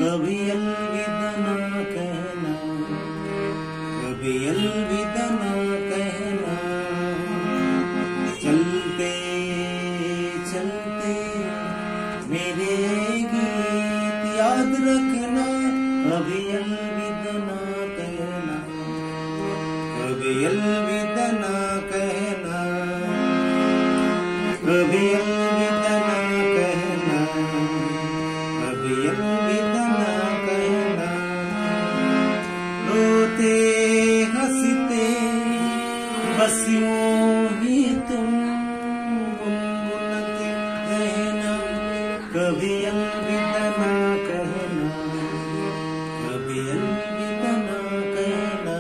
कभी अलविदा ना कहना, कभी अलविदा ना कहना। चलते चलते मेरे गीत याद रखना, कभी अलविदा ना कहना, कभी अलविदा ना कहना, कभी अलविदा ना कहना, कभी अलविदा ना कहना। रोते हंसते बस यूं ही तुम गुनगुनाते रहना, कभी अलविदा ना कहना, कभी अलविदा ना कहना।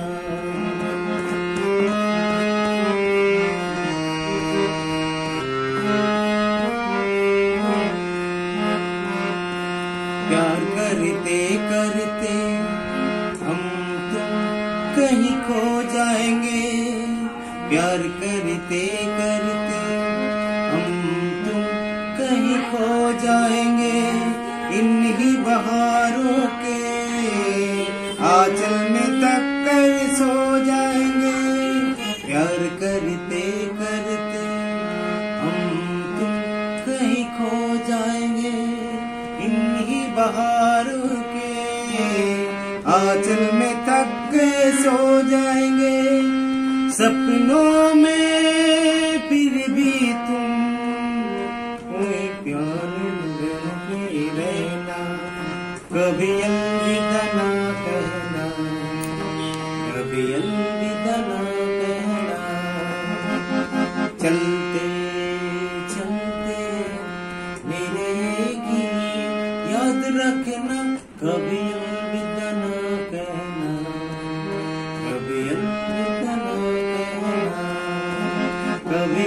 प्यार करते करते हम तुम कहीं खो जाएंगे, प्यार करते करते हम तुम कहीं खो जाएंगे। इन्हीं बहारों के आंचल में तक कर सो जाएंगे। प्यार करते करते हम तुम कहीं खो जाएंगे, इन्हीं बहारों के आंचल में तक सो जाएंगे। सपनों में फिर भी तुम कोई प्यार नहीं रहना, कभी अलविदा ना कहना, कभी अलविदा ना कहना। चलते चलते मेरे गीत याद रखना, कभी अलविदा ना कहना, कभी अलविदा ना कहना, कभी